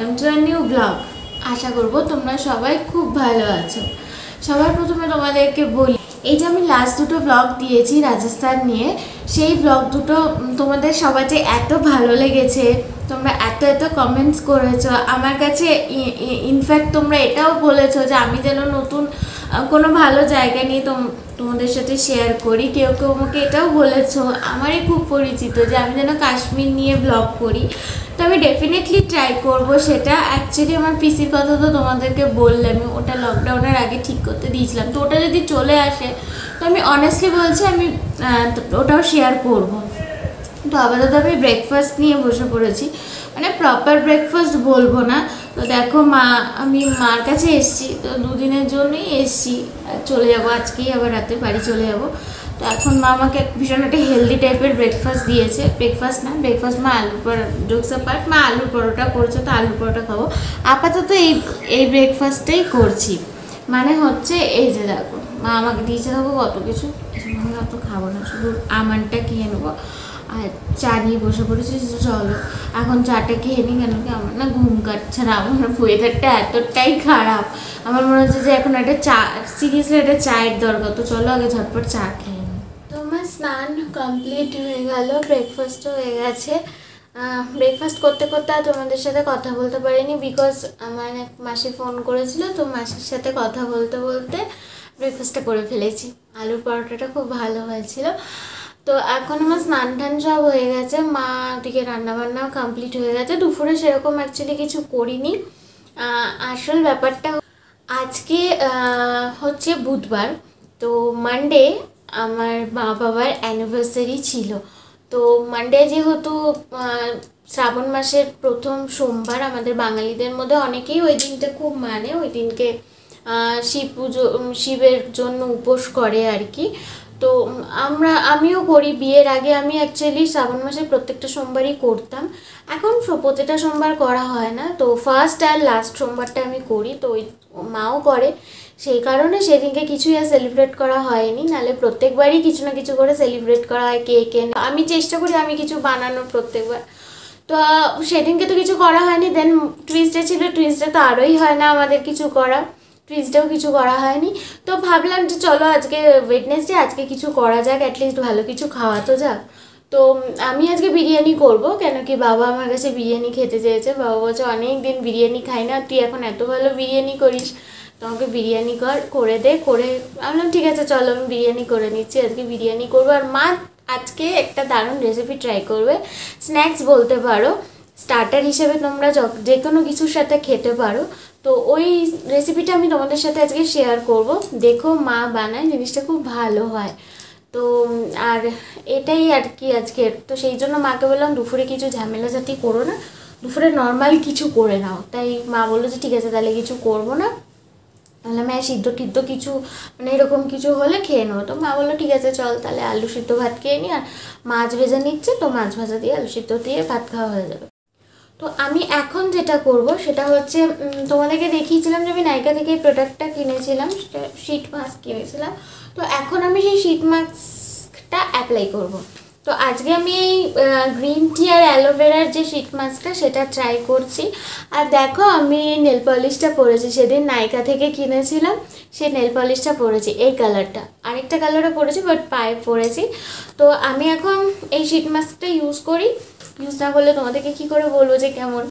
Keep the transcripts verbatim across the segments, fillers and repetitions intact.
Welcome to a new blog. আশা করব তোমরা সবাই খুব ভালো আছো। সবার প্রথমে তোমাদেরকে বলি, এই যে আমি লাস্ট দুটো ব্লগ দিয়েছি রাজস্থান নিয়ে, সেই ব্লগ দুটো তোমাদের সবার যে এত ভালো লেগেছে, তোমরা এত এত কমেন্টস করেছো আমার কাছে। ইনফ্যাক্ট তোমরা এটাও বলেছো যে আমি যেন নতুন কোনো ভালো জায়গা নিয়ে তোমাদের সাথে শেয়ার করি। কেউ কেউ আমাকে এটাও বলেছো, আমারই খুব পরিচিত, যে আমি যেন কাশ্মীর নিয়ে ব্লগ করি। তো আমি ডেফিনেটলি ট্রাই করবো সেটা। অ্যাকচুয়ালি আমার পিসির কথা তো তোমাদেরকে বললাম, আমি ওটা লকডাউনের আগে ঠিক করতে দিয়েছিলাম। তো ওটা যদি চলে আসে তো আমি অনেস্টলি বলছি আমি ওটাও শেয়ার করবো। তো আপাতত আমি ব্রেকফাস্ট নিয়ে বসে পড়েছি, মানে প্রপার ব্রেকফাস্ট বলবো না। তো দেখো মা, আমি মার কাছে এসছি, তো দুদিনের জন্যই এসছি, চলে যাবো আজকেই, আবার রাতে বাড়ি চলে যাবো। তো এখন মা আমাকে ভীষণ একটা হেলদি টাইপের ব্রেকফাস্ট দিয়েছে। ব্রেকফাস্ট না ব্রেকফাস্ট মা আলুর পরোটা, জোকস অ্যাপার্ট, মা আলুর পরোটা করছে, তো আলুর পরোটা খাবো আপাতত। এই এই ব্রেকফাস্টটাই করছি, মানে হচ্ছে এই যে দেখো মা আমাকে দিয়েছে দেখো কত কিছু। আমি অত খাবো না, শুধু আমানটা খেয়ে নেবো আর চা নিয়ে বসে পড়েছি। চলো এখন চাটা খেয়ে নিই, কেন কি আমার না ঘুম কাটছে না, আমার ওয়েদারটা এতটাই খারাপ, আমার মনে হচ্ছে যে এখন একটা চা, সিরিয়াসলি একটা চায়ের দরকার। তো চলো আগে ঝটপট চা খেয়ে নিই। তো আমার স্নান কমপ্লিট হয়ে গেল, ব্রেকফাস্টও হয়ে গেছে। ব্রেকফাস্ট করতে করতে আর তোমাদের সাথে কথা বলতে পারিনি, বিকজ আমার এক মাসি ফোন করেছিল, তো মাসির সাথে কথা বলতে বলতে ব্রেকফাস্টটা করে ফেলেছি। আলুর পরোটাটা খুব ভালো হয়েছিল। তো এখন আমার স্নান টান সব হয়ে গেছে, মা ওদিকে রান্নাবান্নাও কমপ্লিট হয়ে গেছে। দুপুরে সেরকম অ্যাকচুয়ালি কিছু করিনি। আসল ব্যাপারটা আজকে হচ্ছে বুধবার, তো মানডে আমার মা বাবার অ্যানিভার্সারি ছিল। তো মানডে যেহেতু শ্রাবণ মাসের প্রথম সোমবার, আমাদের বাঙালিদের মধ্যে অনেকেই ওই দিনটা খুব মানে, ওই দিনকে শিব পুজো, শিবের জন্য উপোস করে আর কি। তো আমরা আমিও করি। বিয়ের আগে আমি অ্যাকচুয়ালি শ্রাবণ মাসের প্রত্যেকটা সোমবারই করতাম, এখন প্রতিটা সোমবার করা হয় না। তো ফার্স্ট আর লাস্ট সোমবারটা আমি করি, তো ওই মাও করে, সেই কারণে সেদিনকে কিছুই আর সেলিব্রেট করা হয়নি। নাহলে প্রত্যেকবারই কিছু না কিছু করে সেলিব্রেট করা হয়, কেক এনে আমি চেষ্টা করি আমি কিছু বানানোর প্রত্যেকবার। তো সেদিনকে তো কিছু করা হয়নি। দেন টুইসডে ছিল, টুইসডে তো আরোই হয় না আমাদের কিছু করা, টুইসডেও কিছু করা হয়নি। তো ভাবলাম যে চলো আজকে ওয়েডনেসডে, আজকে কিছু করা যাক, অ্যাটলিস্ট ভালো কিছু খাওয়া তো যাক। তো আমি আজকে বিরিয়ানি করব, কেন কি বাবা আমার কাছে বিরিয়ানি খেতে চেয়েছে। বাবা বলছে অনেক দিন বিরিয়ানি খাই না, তুই এখন এত ভালো বিরিয়ানি করিস, তোমাকে বিরিয়ানি কর করে দে করে। আমি বললাম ঠিক আছে চলো আমি বিরিয়ানি করে নিচ্ছি। আজকে বিরিয়ানি করবো, আর মা আজকে একটা দারুণ রেসিপি ট্রাই করবে। স্ন্যাক্স বলতে পারো, স্টার্টার হিসেবে তোমরা যে কোনো কিছুর সাথে খেতে পারো। তো ওই রেসিপিটা আমি তোমাদের সাথে আজকে শেয়ার করব। দেখো মা বানায়, জিনিসটা খুব ভালো হয়। তো আর এটাই আর কি আজকের। তো সেই জন্য মাকে বললাম দুপুরে কিছু ঝামেলা জাতি করো না, দুপুরে নর্মাল কিছু করে নাও। তাই মা বললো যে ঠিক আছে তাহলে কিছু করবো না, তাহলে আমি সিদ্ধ টিদ্ধ কিছু মানে এরকম কিছু হলে খেয়ে নেবো। তো মা বললো ঠিক আছে চল তাহলে আলু সিদ্ধ ভাত খেয়ে নিই, আর মাছ ভেজে নিচ্ছে, তো মাছ ভাজা দিয়ে আলু সিদ্ধ দিয়ে ভাত খাওয়া হয়ে যাবে। তো আমি এখন যেটা করব সেটা হচ্ছে, তোমাদেরকে দেখিয়েছিলাম যে আমি নাইকা থেকে এই প্রোডাক্টটা কিনেছিলাম, সেটা শিট মাস্ক কিনেছিলাম। তো এখন আমি সেই শিট মাস্কটা অ্যাপ্লাই করব। তো আজকে আমি এই গ্রিন টি আর অ্যালোভেরার যে শিট মাস্কটা সেটা ট্রাই করছি। আর দেখো আমি নেল পলিশটা পরেছি, সেদিন নাইকা থেকে কিনেছিলাম, সেই নেল পলিশটা পরেছি এই কালারটা, আরেকটা কালারও পরেছি বাট পায়ে পরেছি। তো আমি এখন এই শিট মাস্কটা ইউজ করি, ইউজ না করলে তোমাদেরকে কী করে বলবো যে কেমন।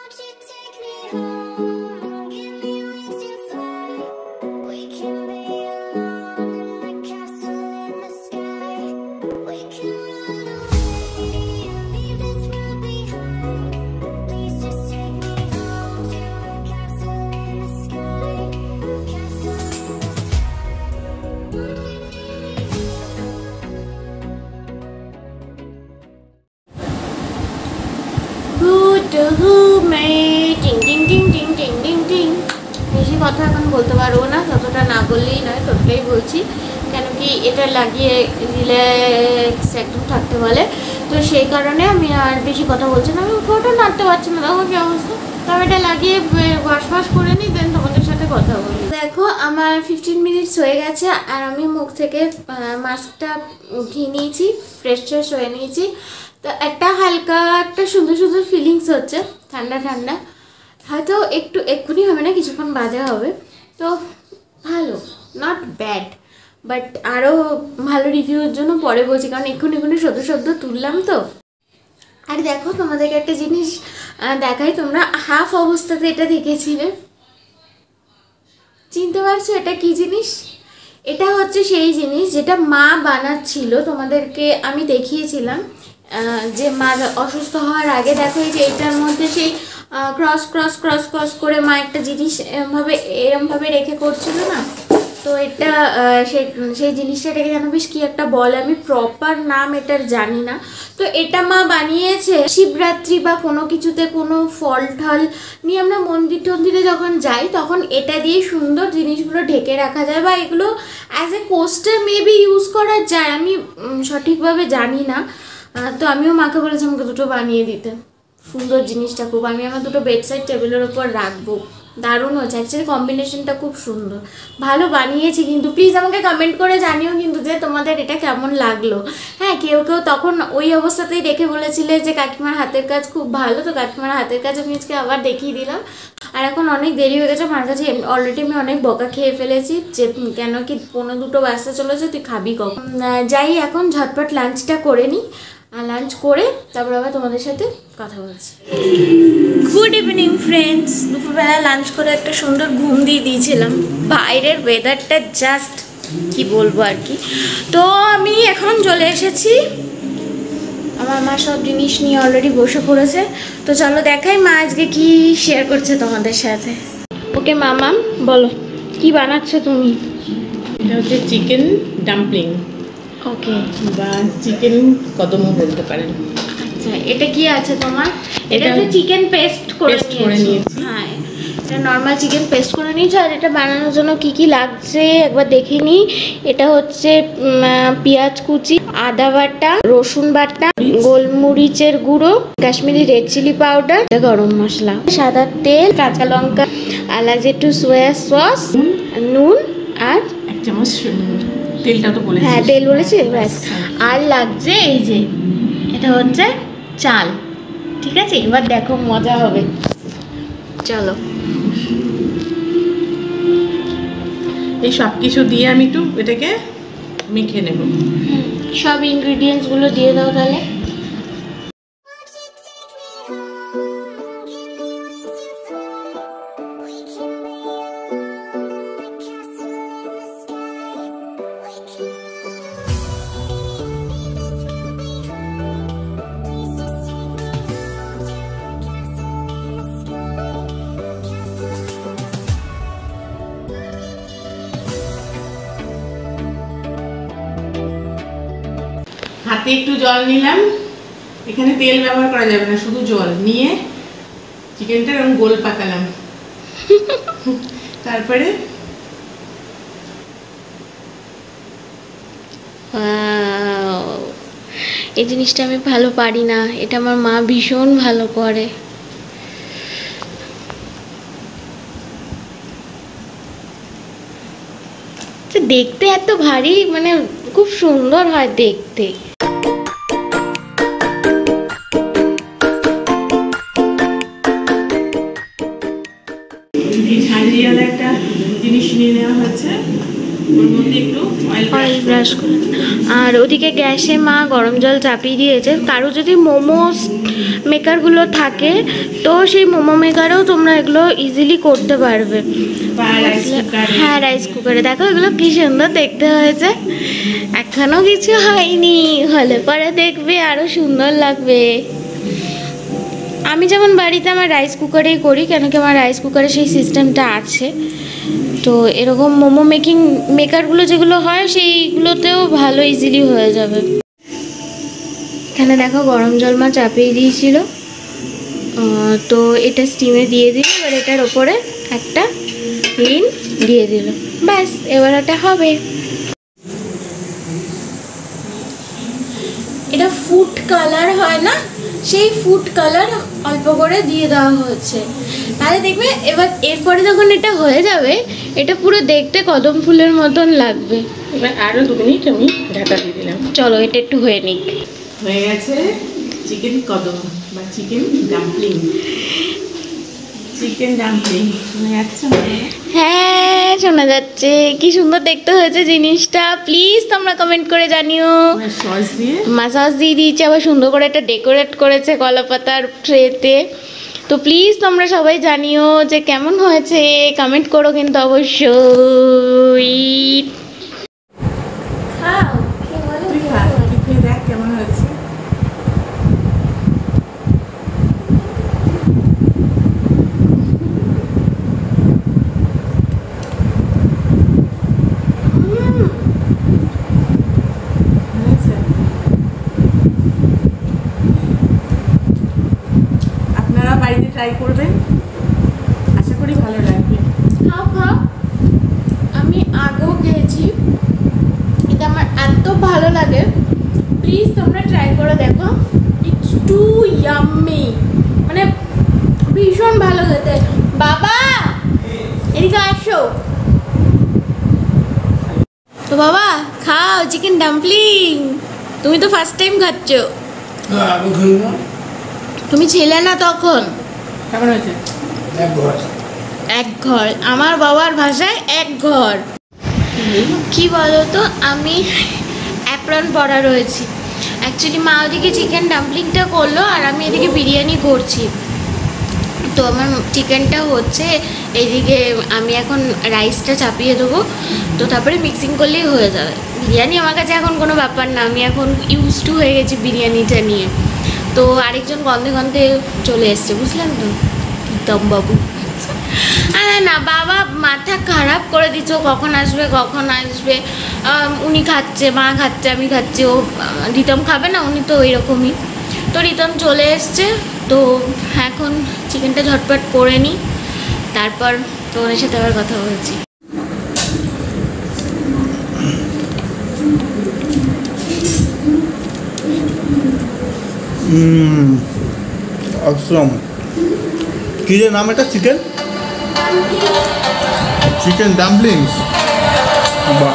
বেশি কথা এখন বলতে পারবো না, ততটা না বললেই নয়, ততটাই বলছি, কেন কি এটা লাগিয়ে রিল্যাক্স একদম থাকতে বলে। তো সেই কারণে আমি আর বেশি কথা বলছি না, আমি ফটো নাড়তে পারছি না, দেখো কি অবস্থা। তো আমি এটা লাগিয়ে ওয়াশ ওয়াশ করে নিই, দেন তোমাদের সাথে কথা বলি। দেখো আমার ফিফটিন মিনিটস হয়ে গেছে, আর আমি মুখ থেকে মাস্কটা উঠিয়ে নিয়েছি, ফ্রেশ ফ্রেশ হয়ে নিয়েছি। তো একটা হালকা একটা সুন্দর সুন্দর ফিলিংস হচ্ছে, ঠান্ডা ঠান্ডা। হয়তো একটু এক্ষুনি হবে না, কিছুক্ষণ বাদে হবে। তো ভালো, নট ব্যাড, বাট আরও ভালো রিভিউর জন্য পরে বলছি, কারণ এক্ষুনি এক্ষুনি সদ্য সদ্য তুললাম তো। আর দেখো তোমাদেরকে একটা জিনিস দেখাই, তোমরা হাফ অবস্থাতে এটা দেখেছিলে, চিনতে পারছো এটা কি জিনিস? এটা হচ্ছে সেই জিনিস যেটা মা বানাচ্ছিল, তোমাদেরকে আমি দেখিয়েছিলাম যে মা অসুস্থ হওয়ার আগে। দেখো এই যে এটার মধ্যে সেই ক্রস ক্রস ক্রস ক্রস করে মা একটা জিনিস এরমভাবে এরমভাবে রেখে করছিল না, তো এটা সেই সেই জিনিসটা রেখে জানো বেশ কী একটা বলে, আমি প্রপার নাম এটার জানি না। তো এটা মা বানিয়েছে শিবরাত্রি বা কোনো কিছুতে কোনো ফল ঠল নিয়ে আমরা মন্দির টন্দিরে যখন যাই তখন এটা দিয়ে সুন্দর জিনিসগুলো ঢেকে রাখা যায়, বা এগুলো as a coaster maybe use করা যায়, আমি সঠিকভাবে জানি না। তো আমিও মাকে বলেছি আমাকে দুটো বানিয়ে দিতে, সুন্দর জিনিসটা খুব, আমি আমার দুটো বেডসাইড টেবিলের ওপর রাখবো। দারুণ হচ্ছে, অ্যাকচুয়ালি কম্বিনেশনটা খুব সুন্দর, ভালো বানিয়েছি। কিন্তু প্লিজ আমাকে কমেন্ট করে জানিও কিন্তু যে তোমাদের এটা কেমন লাগলো। হ্যাঁ, কেউ কেউ তখন ওই অবস্থাতেই দেখে বলেছিলে যে কাকিমার হাতের কাজ খুব ভালো, তো কাকিমার হাতের কাজ আমি আজকে আবার দেখিয়ে দিলাম। আর এখন অনেক দেরি হয়ে গেছে, আমার কাছে অলরেডি আমি অনেক বকা খেয়ে ফেলেছি যে কেন কি পনেরো দুটো বাজতে চলেছে, তুই খাবি কখন। যাই এখন ঝটপট লাঞ্চটা করে নিই, আর লাঞ্চ করে তারপর আবার তোমাদের সাথে কথা বলছি। গুড ইভিনিং ফ্রেন্ডস, দুপুরবেলা লাঞ্চ করে একটা সুন্দর ঘুম দিয়ে দিয়েছিলাম। বাইরের ওয়েদারটা জাস্ট কি বলবো আর কি। তো আমি এখন চলে এসেছি, আমার মা সব জিনিস নিয়ে অলরেডি বসে পড়েছে। তো চলো দেখাই মা আজকে কি শেয়ার করছে তোমাদের সাথে। ওকে মামা বলো কি বানাচ্ছ তুমি? এটা হচ্ছে চিকেন ডাম্পলিং, ওকে, বা চিকেন কদমও বলতে পারেন। আচ্ছা, এটা কি আছে তোমার? এটা হচ্ছে চিকেন পেস্ট করে নিয়েছি। হ্যাঁ, এটা নর্মাল চিকেন পেস্ট করে নিয়েছি। আর এটা বানানোর জন্য কি কি লাগছে একবার দেখে নিই। এটা হচ্ছে পেঁয়াজ কুচি, আদা বাটা, রসুন বাটা, গোলমরিচের গুঁড়ো, কাশ্মীরি রেড চিলি পাউডার, গরম মশলা, সাদা তেল, কাঁচা লঙ্কা, আর লাগছে একটু সোয়া সস, নুন, আর এক চামচ তেলটা তো বলেছি। হ্যাঁ তেল বলেছি ব্যাস। আর লাগছে এই যে এটা হচ্ছে চাল। ঠিক আছে, এবার দেখো মজা হবে, চলো। এই সব কিছু দিয়ে আমি একটু এটাকে মেখে নেব। সব ইনগ্রিডিয়েন্টসগুলো দিয়ে দাও তাহলে। হাতে একটু জল নিলাম, এখানে তেল ব্যবহার করা যাবে না, শুধু জল নিয়ে চিকেনটা এরকম গোল পাকালাম। তারপরে এই জিনিসটা আমি ভালো পারি না, এটা আমার মা ভীষণ ভালো করে। দেখতে এত ভারী, মানে খুব সুন্দর হয় দেখতে। ঝাঁঝরিওয়ালা একটা জিনিস নিয়ে নেওয়া হয়েছে, ওর মধ্যে একটু অয়েল ব্রাশ করে। আর ওদিকে গ্যাসে মা গরম জল চাপিয়ে দিয়েছে। কারো যদি মোমো মেকারগুলো থাকে তো সেই মোমো মেকারেও তোমরা এগুলো ইজিলি করতে পারবে। হ্যাঁ, রাইস কুকারে। দেখো এগুলো কি সুন্দর দেখতে হয়েছে, এখনো কিছু হয়নি, হলে পরে দেখবে আরো সুন্দর লাগবে। আমি যেমন বাড়িতে আমার রাইস কুকারেই করি, কেন কি আমার রাইস কুকারে সেই সিস্টেমটা আছে। তো এরকম মোমো মেকিং মেকারগুলো যেগুলো হয় সেইগুলোতেও ভালো ইজিলি হয়ে যাবে। এখানে দেখো গরম জল মা চাপিয়ে দিয়েছিল, তো এটা স্টিমে দিয়ে দিল। এবার এটার ওপরে একটা হিং দিয়ে দিল, ব্যাস এবার এটা হবে। এটা ফুড কালার হয় না, সেই ফুড কালার অল্প করে দিয়ে দেওয়া হয়েছে। তাহলে দেখবে এবার এরপরে যখন এটা হয়ে যাবে, এটা পুরো দেখতে কদম ফুলের মতন লাগবে। এবার আরও দু মিনিট আমি ঢাকা দিয়ে দিলাম। চলো এটা একটু হয়ে নিক। হয়ে গেছে চিকেন কদম বা চিকেন ডাম্পলিং। চিকেন ডাম্পলিং শোনা যাচ্ছে মনে হয়? হ্যাঁ শোনা যাচ্ছে। কি সুন্দর দেখতে হয়েছে জিনিসটা, প্লিজ তোমরা কমেন্ট করে জানিও। সস দিয়ে মাসাজ দিয়ে দিয়েছে, আবার সুন্দর করে একটা ডেকোরেট করেছে কলা পাতার ট্রেতে। তো প্লিজ তোমরা সবাই জানিও যে কেমন হয়েছে, কমেন্ট করো কিন্তু অবশ্যই। খাও, খেয়ে বলো তুই খা, তুই খেয়ে দেখ কেমন হয়েছে। হয়েছে? আপনারা বাড়িতে ট্রাই করবেন, আশা করি ভালো লাগবে। খাও খাও। আমি আগেও খেয়েছি, এটা আমার এত ভালো লাগে, প্লিজ তোমরা ট্রাই করে দেখো। ইটস টু ইয়াম্মি, মানে ভীষণ ভালো খেতে। বাবা এদিকে আসো। তো বাবা খাও চিকেন ডাম্পলিং। তুমি তো ফার্স্ট টাইম খাচ্ছ। আমি খাই না। তুমি ছিলে না তখন। কেমন হয়েছে? এক ঘর এক ঘর, আমার বাবার ভাষায় এক ঘর। কি বলো তো, আমি অ্যাপ্রন পরা রয়েছি। অ্যাকচুয়ালি মা ওদিকে চিকেন ডাম্পলিংটা করলো আর আমি এদিকে বিরিয়ানি করছি। তো আমার চিকেনটা হচ্ছে, এইদিকে আমি এখন রাইসটা চাপিয়ে দেবো, তো তারপরে মিক্সিং করলেই হয়ে যাবে। বিরিয়ানি আমার কাছে এখন কোনো ব্যাপার না, আমি এখন ইউজ টু হয়ে গেছি বিরিয়ানিটা নিয়ে। তো আরেকজন গন্ধে গন্ধে চলে এসছে, বুঝলেন তো, প্রীতম বাবু। আরে না বাবা, মাথা খারাপ করে দিচ্ছ, কখন আসবে কখন আসবে। উনি খাচ্ছে, মা খাচ্ছে, আমি খাচ্ছি, ও রিতম খাবে না, উনি তো ওই রকমই। তো রিতম চলে এসছে, তো এখন চিকেনটা ঝটপট করে নিই, তারপর তোমাদের সাথে আবার কথা বলছি। অসম। কি যে নাম এটা? Chicken chicken dumplings. বাহ,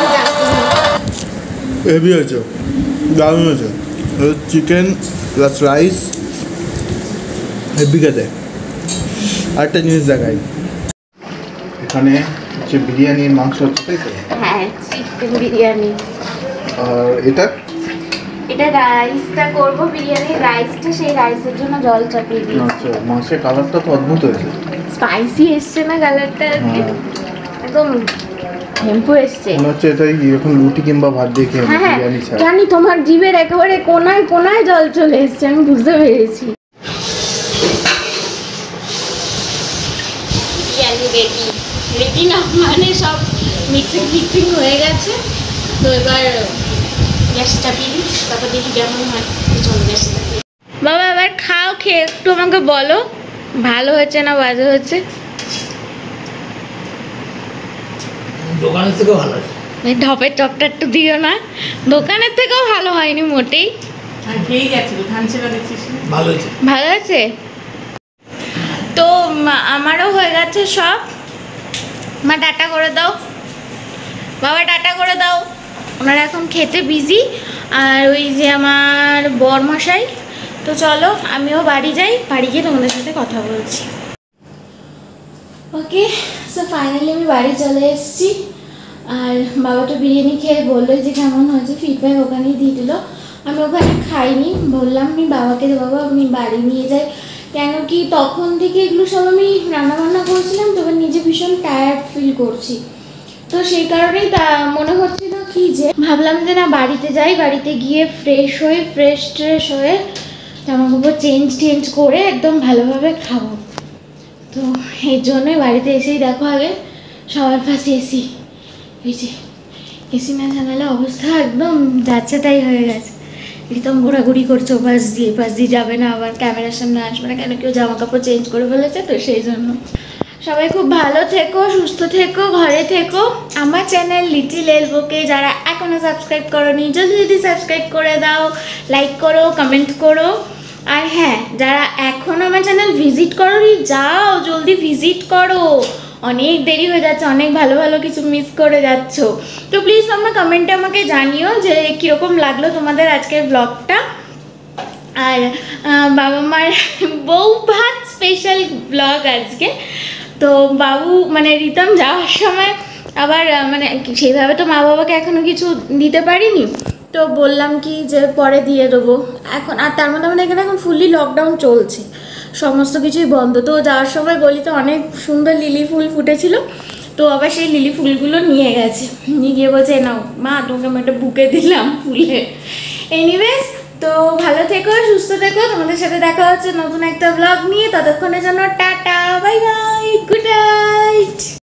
হেভি হয়েছে, দারুণ হয়েছে। চিকেন প্লাস রাইস, হেভি খেতে। আরেকটা জিনিস দেখাই, এখানে হচ্ছে বিরিয়ানির মাংস হচ্ছে, তাই তো? হ্যাঁ চিকেন বিরিয়ানি। আর এটা এটা রাইসটা করবো, বিরিয়ানির রাইসটা, সেই রাইসের জন্য জল চাপিয়ে দিই। আচ্ছা, মাংসের কালারটা তো অদ্ভুত হয়েছে। স্পাইসি এসছে না কালারটা, হ্যাঁ, একদম হেম্পু এসছে। মনে হচ্ছে এটাই এখন রুটি কিংবা ভাত দিয়ে খেয়ে হ্যাঁ হ্যাঁ, বিরিয়ানি ছাড়া। জানি তোমার জিভের একেবারে কোনায় কোনায় জল চলে এসছে, আমি বুঝতে পেরেছি। বিরিয়ানি রেডি, রেডি না মানে সব মিক্সিং ফিক্সিং হয়ে গেছে। তো এবার গ্যাস চাপিয়ে দিই, তারপর দেখি কেমন হয়। চলো গ্যাস চাপিয়ে। বাবা এবার খাও, খেয়ে একটু আমাকে বলো ভালো হয়েছে না বাজে হয়েছে। দোকানের থেকেও ভালো আছে। এই ঢপের চপটা একটু দিও না, দোকানের থেকেও ভালো হয়নি মোটেই। আর খেয়েই যাচ্ছিল, থানছে না দেখছিস না? ভালো হয়েছে। ভালো আছে তো। মা- আমারও হয়ে গেছে সব। মা টাটা করে দাও, বাবা টাটা করে দাও। ওনারা এখন খেতে বিজি, আর ওই যে আমার বরমশাই। তো চলো আমিও বাড়ি যাই, বাড়ি গিয়ে তোমাদের সাথে কথা বলছি। ওকে, সো ফাইনালি আমি বাড়ি চলে এসেছি। আর বাবা তো বিরিয়ানি খেয়ে বললো যে কেমন হয়েছে, ফিডব্যাক ওখানেই দিয়ে দিল। আমি ওখানে খাইনি, বললাম আমি বাবাকে যে বাবা আমি বাড়ি নিয়ে যাই, কেন কি তখন থেকে এগুলো সব আমি রান্নাবান্না করছিলাম, তো এবার নিজে ভীষণ টায়ার্ড ফিল করছি। তো সেই কারণেই তা মনে হচ্ছিল কি যে ভাবলাম যে না বাড়িতে যাই, বাড়িতে গিয়ে ফ্রেশ হয়ে ফ্রেশ ট্রেশ হয়ে জামা কাপড় চেঞ্জ টেঞ্জ করে একদম ভালোভাবে খাবো। তো এই জন্যই বাড়িতে এসেই দেখো আগে সবার পাশে এসি, এই যে এসি না জানালে অবস্থা একদম যাচ্ছে তাই হয়ে গেছে। একদম ঘোরাঘুরি করছে, ও পাশ দিয়ে পাশ দিয়ে যাবে না, আবার ক্যামেরার সামনে আসবে না, কেন কেউ জামা কাপড় চেঞ্জ করে ফেলেছে, তো সেই জন্য। সবাই খুব ভালো থেকো, সুস্থ থেকো, ঘরে থেকো। আমার চ্যানেল লিটিল এলবোকে যারা এখনও সাবস্ক্রাইব করোনি, জলদি জলদি সাবস্ক্রাইব করে দাও, লাইক করো, কমেন্ট করো। আর হ্যাঁ, যারা এখনও আমার চ্যানেল ভিজিট করোনি, যাও জলদি ভিজিট করো, অনেক দেরি হয়ে যাচ্ছে, অনেক ভালো ভালো কিছু মিস করে যাচ্ছ। তো প্লিজ তোমরা কমেন্টে আমাকে জানিও যে কীরকম লাগলো তোমাদের আজকের ব্লগটা। আর আহ, বাবা মার বউ ভাত স্পেশাল ব্লগ আজকে। তো বাবু মানে রিতম যাওয়ার সময় আবার আহ, মানে সেইভাবে তো মা বাবাকে এখনও কিছু দিতে পারিনি, তো বললাম কি যে পরে দিয়ে দেবো এখন। আর তার মধ্যে মানে এখানে এখন ফুললি লকডাউন চলছে, সমস্ত কিছুই বন্ধ। তো যাওয়ার সময় গলিতে অনেক সুন্দর লিলি ফুল ফুটেছিল, তো আবার সেই লিলি ফুলগুলো নিয়ে গেছে, নিয়ে গিয়ে বলছে নাও মা তোমাকে আমি একটা বুকে দিলাম ফুলে। এনিওয়েজ, তো ভালো থেকো, সুস্থ থেকো, তোমাদের সাথে দেখা হচ্ছে নতুন একটা ব্লগ নিয়ে। ততক্ষণের জন্য tata, bye bye, good night.